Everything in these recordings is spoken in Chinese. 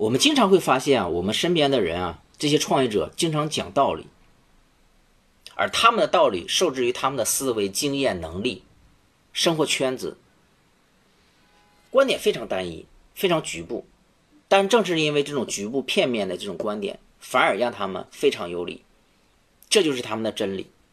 我们经常会发现啊，我们身边的人啊，这些创业者经常讲道理，而他们的道理受制于他们的思维、经验、能力、生活圈子，观点非常单一，非常局部。但正是因为这种局部片面的这种观点，反而让他们非常有理，这就是他们的真理。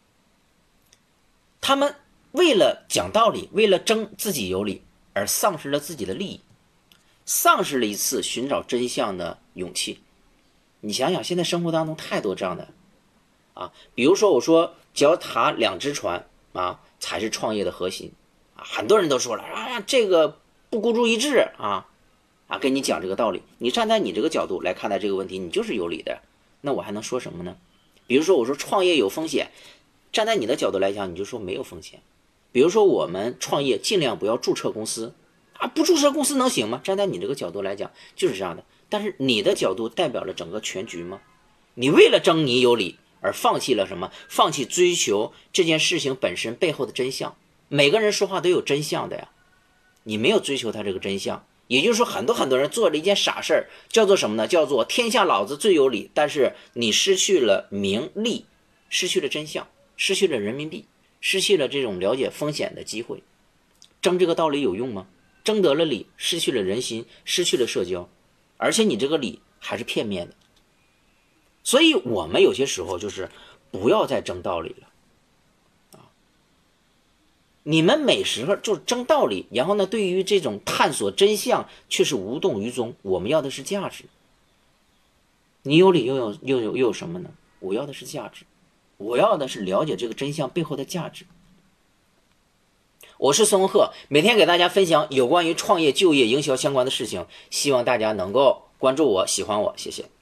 他们为了讲道理，为了争自己有理，而丧失了自己的利益，丧失了一次寻找真相的勇气。你想想，现在生活当中太多这样的啊，比如说我说脚踏两只船啊，才是创业的核心啊，很多人都说了啊，这个不孤注一掷啊，跟你讲这个道理，你站在你这个角度来看待这个问题，你就是有理的，那我还能说什么呢？比如说我说创业有风险，站在你的角度来讲，你就说没有风险。比如说我们创业尽量不要注册公司啊，不注册公司能行吗？站在你这个角度来讲就是这样的，但是你的角度代表了整个全局吗？你为了争你有理而放弃了什么？放弃追求这件事情本身背后的真相。每个人说话都有真相的呀，你没有追求他这个真相，也就是说很多人做了一件傻事儿，叫做什么呢？叫做天下老子最有理，但是你失去了名利，失去了真相，失去了人民币，失去了这种了解风险的机会。争这个道理有用吗？争得了理，失去了人心，失去了社交，而且你这个理还是片面的。所以我们有些时候就是不要再争道理了啊！你们每时候就争道理，然后呢，对于这种探索真相却是无动于衷。我们要的是价值。你有理又有什么呢？我要的是价值，我要的是了解这个真相背后的价值。我是孙文鹤，每天给大家分享有关于创业、就业、营销相关的事情，希望大家能够关注我、喜欢我，谢谢。